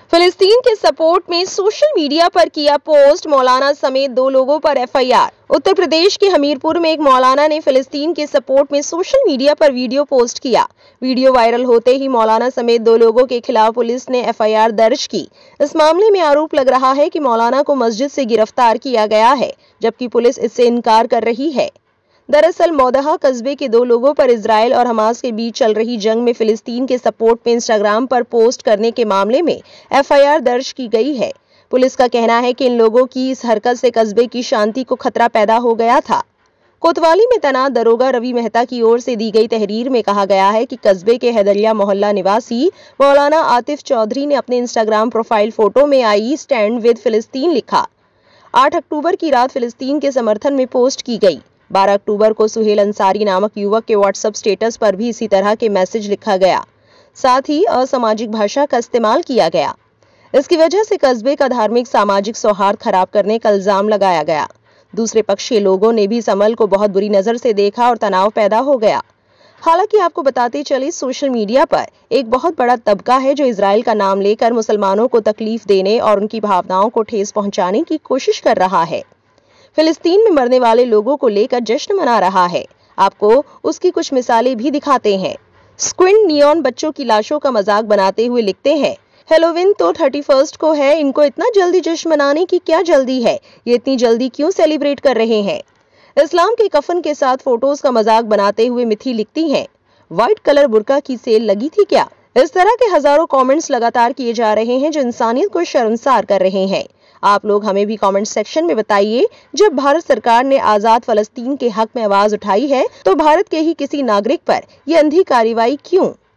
फिलिस्तीन के सपोर्ट में सोशल मीडिया पर किया पोस्ट, मौलाना समेत 2 लोगों पर एफआईआर। उत्तर प्रदेश के हमीरपुर में एक मौलाना ने फिलिस्तीन के सपोर्ट में सोशल मीडिया पर वीडियो पोस्ट किया। वीडियो वायरल होते ही मौलाना समेत 2 लोगों के खिलाफ पुलिस ने एफआईआर दर्ज की। इस मामले में आरोप लग रहा है कि मौलाना को मस्जिद से गिरफ्तार किया गया है, जबकि पुलिस इससे इनकार कर रही है। दरअसल मौदहा कस्बे के 2 लोगों पर इजराइल और हमास के बीच चल रही जंग में फिलिस्तीन के सपोर्ट में इंस्टाग्राम पर पोस्ट करने के मामले में एफआईआर दर्ज की गई है। पुलिस का कहना है कि इन लोगों की इस हरकत से कस्बे की शांति को खतरा पैदा हो गया था। कोतवाली में तैनात दरोगा रवि मेहता की ओर से दी गई तहरीर में कहा गया है कि कस्बे के हैदरिया मोहल्ला निवासी मौलाना आतिफ चौधरी ने अपने इंस्टाग्राम प्रोफाइल फोटो में आई स्टैंड विद फिलिस्तीन लिखा। 8 अक्टूबर की रात फिलिस्तीन के समर्थन में पोस्ट की गई। 12 अक्टूबर को सुहेल अंसारी नामक युवक के व्हाट्सएप स्टेटस पर भी इसी तरह के मैसेज लिखा गया। साथ ही असामाजिक भाषा का इस्तेमाल किया गया। इसकी वजह से कस्बे का धार्मिक सामाजिक सौहार्द खराब करने का इल्जाम लगाया गया। दूसरे पक्ष के लोगों ने भी इस अमल को बहुत बुरी नजर से देखा और तनाव पैदा हो गया। हालांकि आपको बताते चले, सोशल मीडिया पर एक बहुत बड़ा तबका है जो इजराइल का नाम लेकर मुसलमानों को तकलीफ देने और उनकी भावनाओं को ठेस पहुंचाने की कोशिश कर रहा है। फिलिस्तीन में मरने वाले लोगों को लेकर जश्न मना रहा है। आपको उसकी कुछ मिसालें भी दिखाते हैं। स्क्विंट नियॉन बच्चों की लाशों का मजाक बनाते हुए लिखते हैं, हेलोविन तो 31 को है, इनको इतना जल्दी जश्न मनाने की क्या जल्दी है? ये इतनी जल्दी क्यों सेलिब्रेट कर रहे हैं? इस्लाम के कफन के साथ फोटोज का मजाक बनाते हुए मिथी लिखती हैं, व्हाइट कलर बुर्का की सेल लगी थी क्या? इस तरह के हजारों कमेंट्स लगातार किए जा रहे हैं जो इंसानियत को शर्मसार कर रहे हैं। आप लोग हमें भी कमेंट सेक्शन में बताइए, जब भारत सरकार ने आजाद फलस्तीन के हक में आवाज उठाई है तो भारत के ही किसी नागरिक पर यह अंधी कार्रवाई क्यों?